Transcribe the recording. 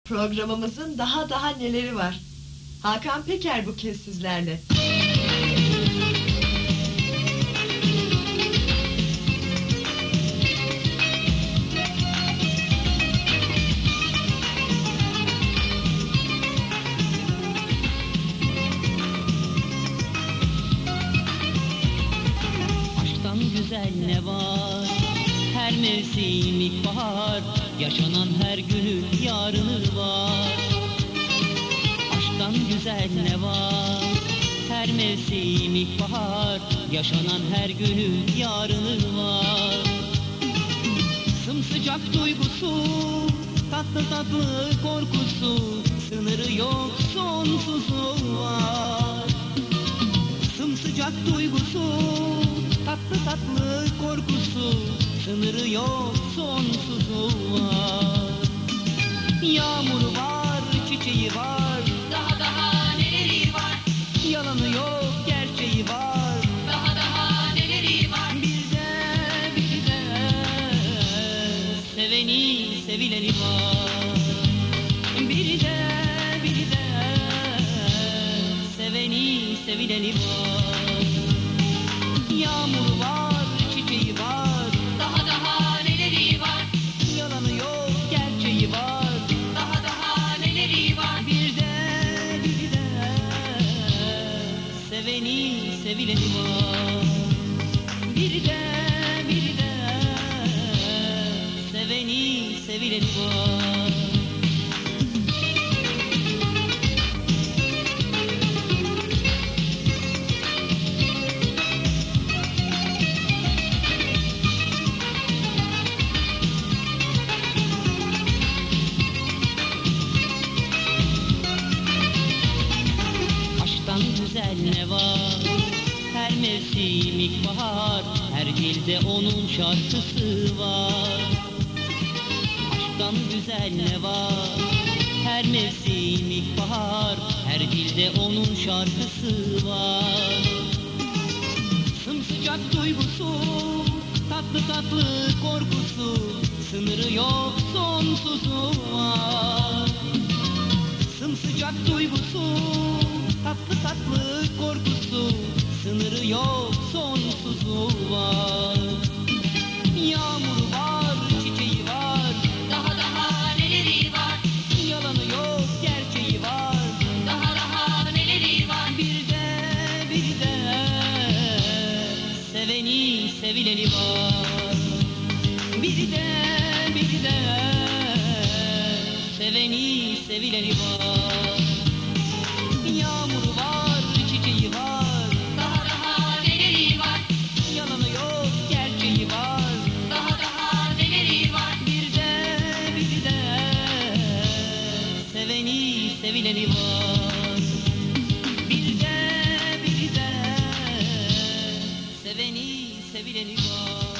Programımızın daha neleri var? Hakan Peker bu kez sizlerle. Aşktan güzel ne var? Her mevsim ilkbahar, yaşanan her günün yarını var. Aşktan güzel ne var? Her mevsim ilkbahar, yaşanan her günün yarını var. Sımsıcak duygusu, tatlı tatlı korkusu, sınırı yok sonsuzu var. Sımsıcak duygusu, tatlı tatlı korkusu, sınırı yok sonsuzu var. Yağmuru var, çiçeği var, Daha neleri var, yalanı yok, gerçeği var. daha neleri var. Bir de seveni sevileni var. Bir de seveni sevileni var. Yağmur var, çiçeği var, Daha neleri var, yalanı yok, gerçeği var. daha neleri var. Bir de seveni sevileni var. Bir de seveni sevileni var. Aşktan güzel ne var? Her mevsim ilkbahar, her dilde onun şarkısı var. Aşktan güzel ne var? Her mevsim ilkbahar, her dilde onun şarkısı var. Sımsıcak duygusu, tatlı tatlı korkusu, sınırı yok sonsuzu var. Sımsıcak duygusu, tatlı tatlı korkusu, sınırı yok sonsuzu var. Yağmur var, çiçeği var, Daha neleri var, yalanı yok, gerçeği var. daha neleri var. Bir de seveni sevileni var. Bir de seveni sevileni var. Yağmur var, çiçeği var, Daha neleri var, yalanı yok, gerçeği var. daha neleri var. Bir de seveni sevileni var. Bir de seveni sevileni var.